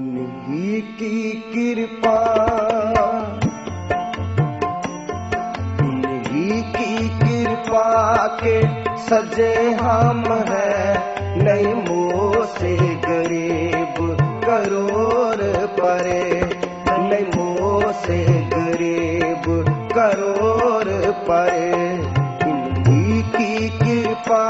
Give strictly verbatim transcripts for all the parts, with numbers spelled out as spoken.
इन्हीं की कृपा, इन्हीं की कृपा के सजे हम हैं, नहीं मुँह से गरीब करोड़ परे, नहीं मुँह से गरीब करोड़ परे। इन्हीं की कृपा,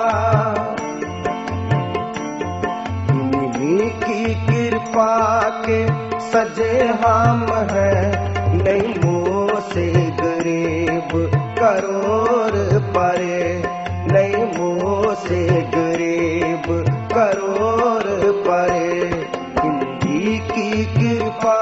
इन्हीं की कृपा के सजे हम हैं, नहीं मुँह से गरीब करोड़ परे, नहीं मुँह से गरीब करोड़ परे। इन्हीं की कृपा,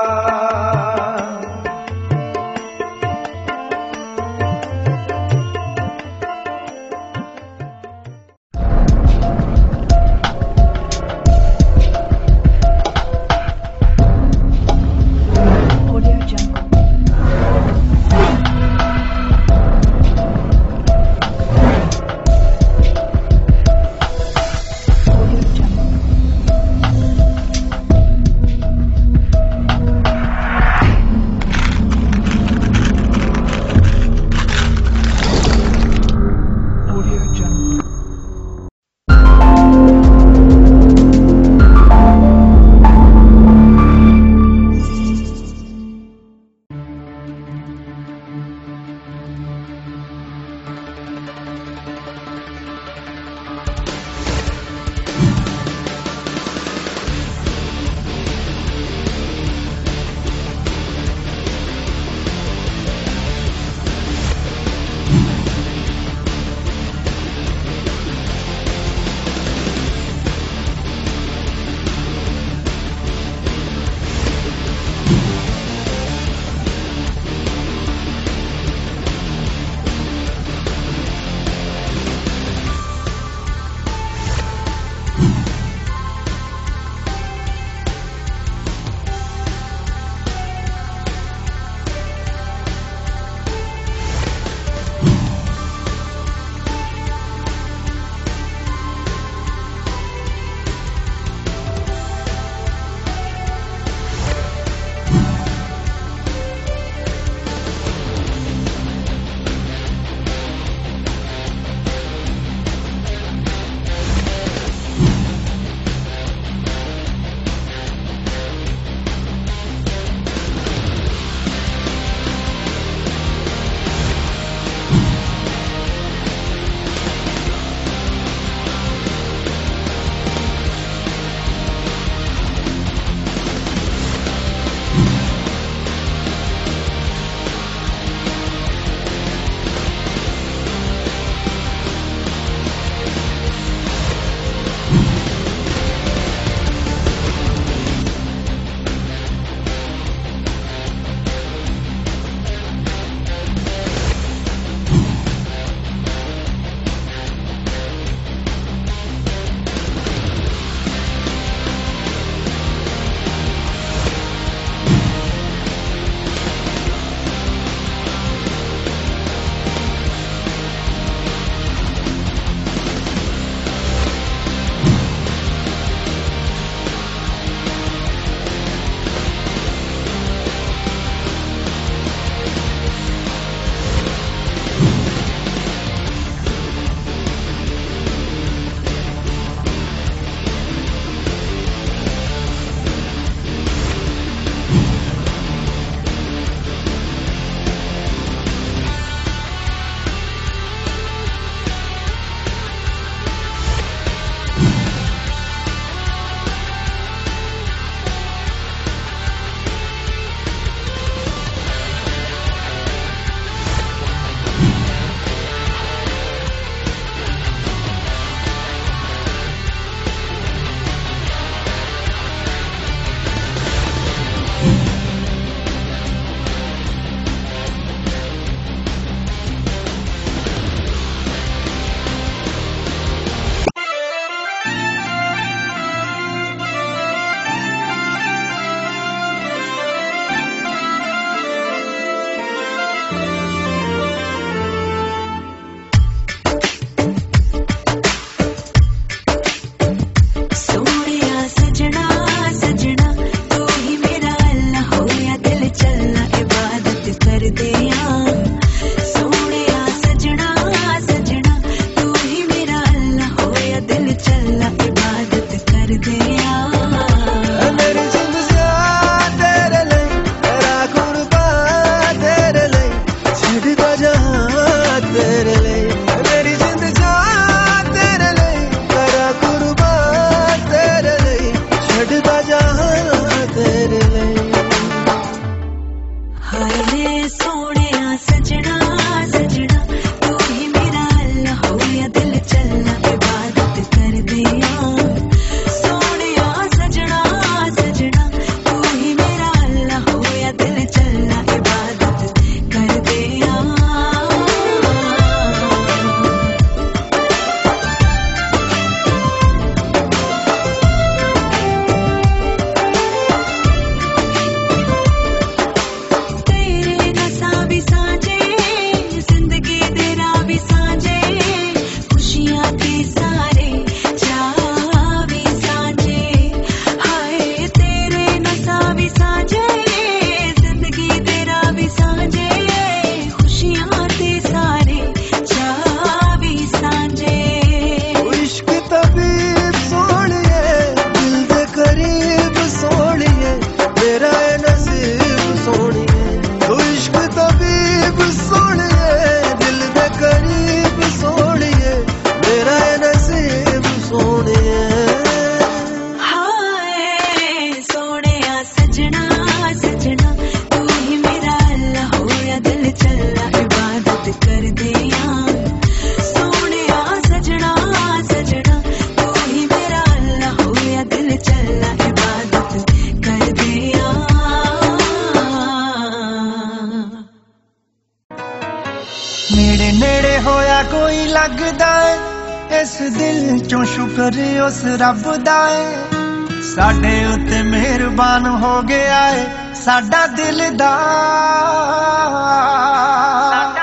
होया कोई लगदा है, इस दिल चों शुक्र उस रब दा है, साडे उत्ते मेहरबान हो गया है साडा दिलदार।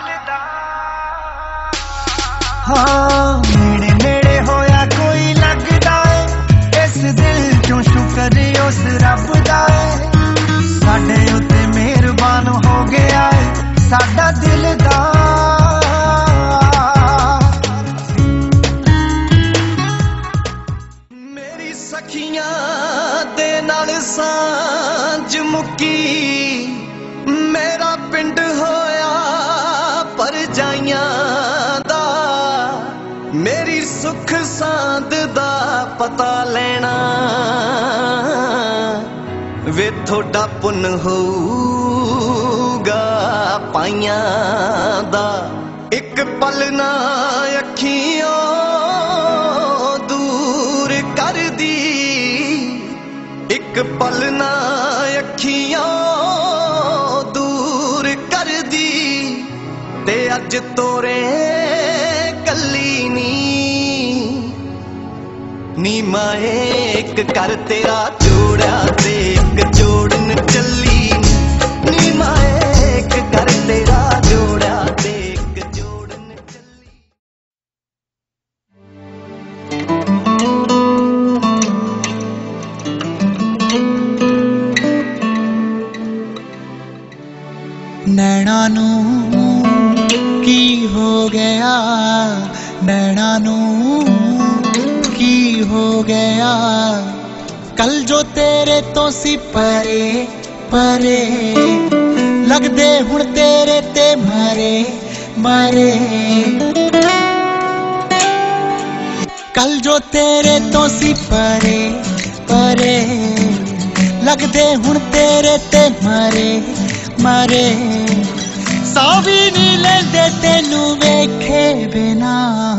हाँ नेड़े नेड़े होया कोई लगदा है, इस दिल चों शुक्र उस रब दा है, साडे उत्ते मेहरबान हो गया है साडा दिलदार। मेरी सखियां दे नाल सांझ मुक्की, मेरा पिंड होया परजाइयां दा, मेरी सुख सांद दा पता लेना वे थोड़ा पुन होऊगा पाइयां दा। एक पल ना अखियों दूर कर दी, एक पल ना अखियों दूर कर दी, ते अज तोरे कली नी नी माए एक कर तेरा जोड़ा ते एक जोड़न चली, नी माए एक कर तेरा जोड़ा ते एक जोड़न चली। नैना नू की हो गया, नैना नू की हो गया, कल जो तेरे तो सी परे परे, लगदे हुण तेरे ते मरे मरे, कल जो तेरे तो सी परे परे, लगदे हुण तेरे ते मरे मरे, सौ भी नहीं लेंदे तेनू वेखे बिना।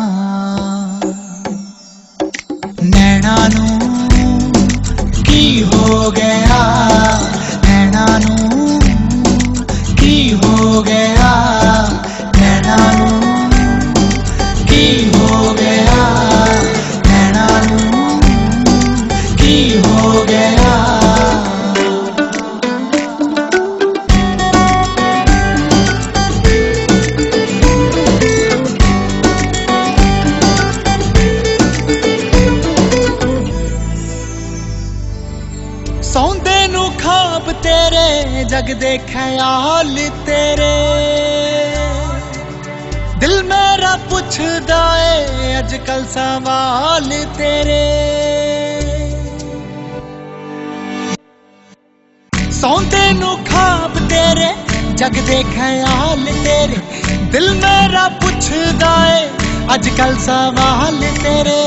नैना नू की हो गया, नैना नू की हो गया, नैना नू की हो गया, नैना नू की हो गया। सौंदे नू खाब तेरे जगदे ख्याल तेरे, दिल मेरा पुछदा है अजकल सवाल तेरे। सौंदे नू खाब तेरे जगदे ख्याल तेरे, दिल मेरा पुछदा है अजकल सवाल तेरे।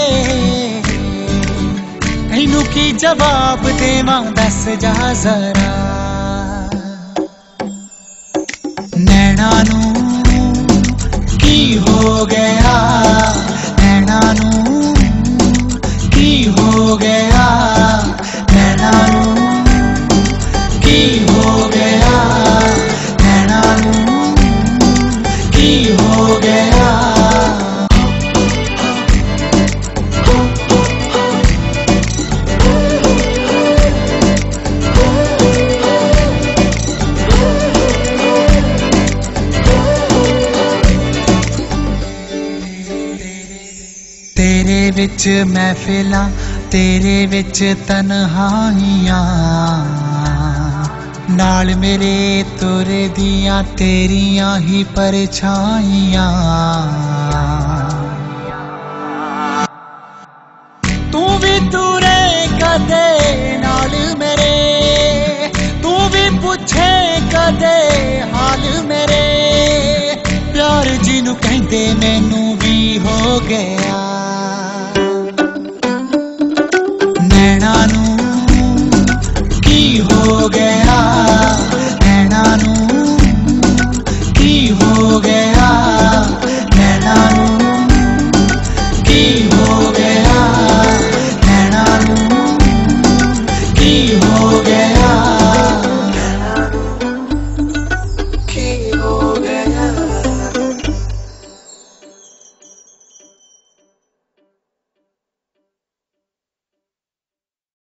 तैनू की जवाब देवां दस जा जरा, नैना नू की हो गया, नैना नू की हो गया, नैना नू की हो गया, नैना नू की हो गया। तेरे विच महफिलां, तेरे विच तन्हाइयां, नाल मेरे तुरे दियां तेरियां ही परछाइयां। तू भी तुरे कदे नाल मेरे, तू भी पुछे कदे हाल मेरे, प्यार जिनू कहंदे मैनू भी हो गया। नैना नू की हो गया, नैना नू की हो गया, नैना नू की हो गया, नैना नू की हो गया।